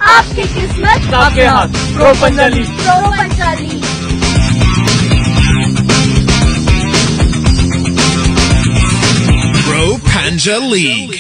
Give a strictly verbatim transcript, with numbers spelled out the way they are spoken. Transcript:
आपकी किस्मत आपके हाथ। Pro Panja league. Pro Panja league. Pro Panja League.